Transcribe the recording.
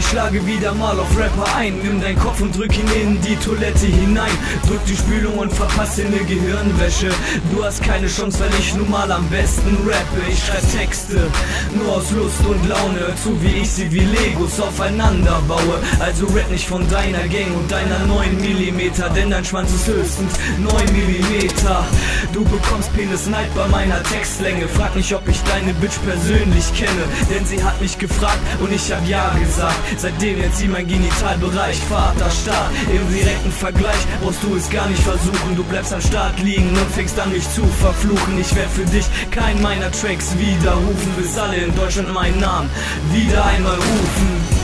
schlage wieder mal auf Rapper ein. Nimm deinen Kopf und drück ihn in die Toilette hinein. Drück die Spülung und verpasse eine Gehirnwäsche. Du hast keine Chance, weil ich nun mal am besten rappe. Ich schreib Texte, nur aus Lust und Laune. Hör zu, wie ich sie wie Legos aufeinander baue. Also rap nicht von deiner Gang und deiner 9mm, denn dein Schwanz ist höchstens 9mm. Du bekommst Penis-Neid bei meiner Textlänge. Frag nicht, ob ich deine Bitch persönlich kenne, denn sie hat mich gefragt und ich hab ja gesagt. Seitdem jetzt sie mein Genitalbereich, Vaterstaat. Im direkten Vergleich brauchst du es gar nicht versuchen. Du bleibst am Start liegen und fängst an mich zu verfluchen. Ich werd für dich keinen meiner Tracks widerrufen, bis alle in Deutschland meinen Namen wieder einmal rufen.